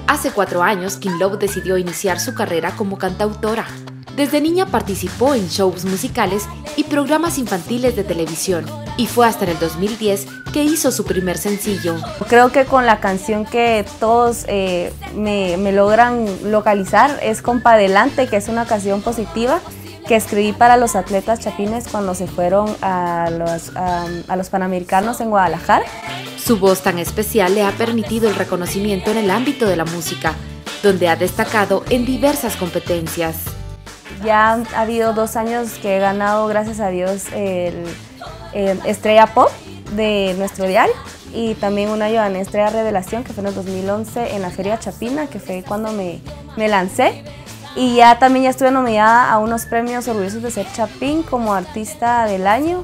Hace 4 años, King Love decidió iniciar su carrera como cantautora. Desde niña participó en shows musicales y programas infantiles de televisión, y fue hasta en el 2010 que hizo su primer sencillo. Creo que con la canción que todos me logran localizar es Compa Adelante, que es una canción positiva que escribí para los atletas chapines cuando se fueron a los Panamericanos en Guadalajara. Su voz tan especial le ha permitido el reconocimiento en el ámbito de la música, donde ha destacado en diversas competencias. Ya ha habido 2 años que he ganado, gracias a Dios, el Estrella Pop de nuestro diario, y también un año gané Estrella Revelación, que fue en el 2011 en la Feria Chapina, que fue cuando me lancé. Y ya estuve nominada a unos premios Orgullosos de Ser Chapín como Artista del Año.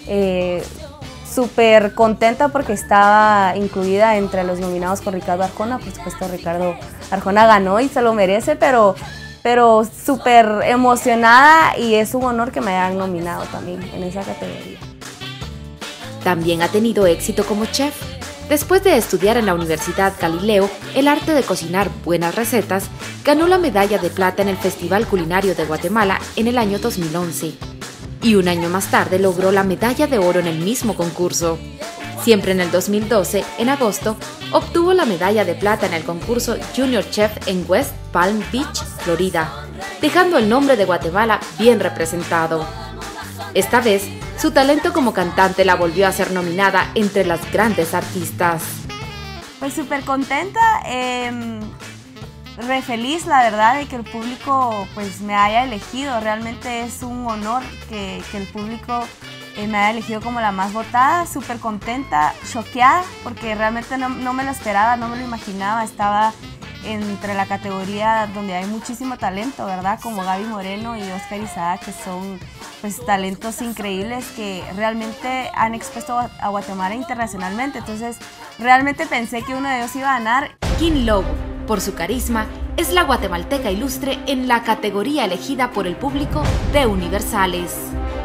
Súper contenta porque estaba incluida entre los nominados con Ricardo Arjona. Por supuesto, Ricardo Arjona ganó y se lo merece, pero súper emocionada, y es un honor que me hayan nominado también en esa categoría. También ha tenido éxito como chef. Después de estudiar en la Universidad Galileo el arte de cocinar buenas recetas, ganó la medalla de plata en el Festival Culinario de Guatemala en el año 2011. Y un año más tarde logró la medalla de oro en el mismo concurso. Siempre en el 2012, en agosto, obtuvo la medalla de plata en el concurso Junior Chef en West Palm Beach, Florida, dejando el nombre de Guatemala bien representado. Esta vez, su talento como cantante la volvió a ser nominada entre las grandes artistas. Pues súper contenta, re feliz, la verdad, de que el público pues me haya elegido. Realmente es un honor que el público me haya elegido como la más votada. Súper contenta, choqueada, porque realmente no me lo esperaba, no me lo imaginaba. Estaba entre la categoría donde hay muchísimo talento, ¿verdad? Como Gaby Moreno y Oscar Isaac, que son pues talentos increíbles que realmente han expuesto a Guatemala internacionalmente. Entonces, realmente pensé que uno de ellos iba a ganar. King Love, por su carisma, es la guatemalteca ilustre en la categoría elegida por el público de Universales.